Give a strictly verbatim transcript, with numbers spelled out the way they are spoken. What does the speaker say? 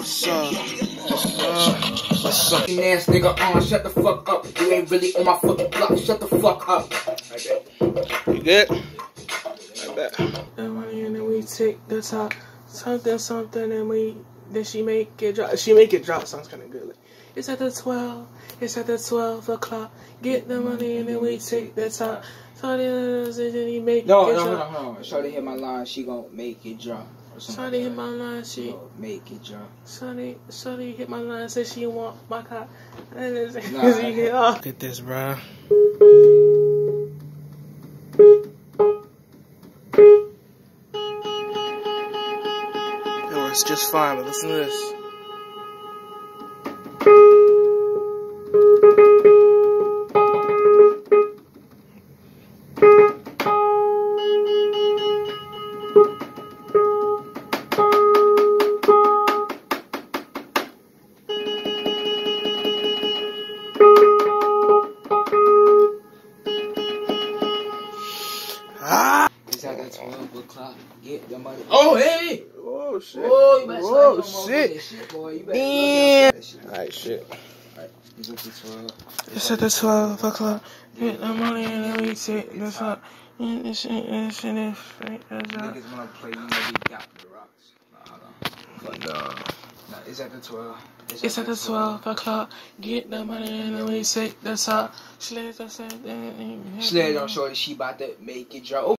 What's up? What's up? What's up? You ass nigga on, shut the fuck up. You ain't really on my fucking block, shut the fuck up. You good? I bet. The money and then we take the top, something, something, and we, then she make it drop. She make it drop sounds kind of good. Like, it's at the twelve, it's at the twelve o'clock. Get the money and then we take the top. So then you make no, it no, drop. No, no, no. Shorty hit my line, she gon' make it drop. Shorty hit my line, she make it drop. Shorty, Shorty hit my line, said she want my car. And then nah, she hit off. Look at this, bro. It works just fine, but listen to this. Ah! It's at the twelve o'clock. Get the money. Oh, hey! Oh, shit. Oh, you better oh, shit. shit. Boy. You Damn. Shit. Alright, shit. Alright, it's at the twelve. It's at the twelve o'clock. Get the money and then we take the top. And this shit, and this shit is straight as up. Niggas wanna play, you know, we got the rocks. Nah, hold on. No. Nah, it's at the twelve. It's, It's at the twelve o'clock. Get the money and then we take the top. Sled the same thing. Sled on shorty, she bout to make it drop.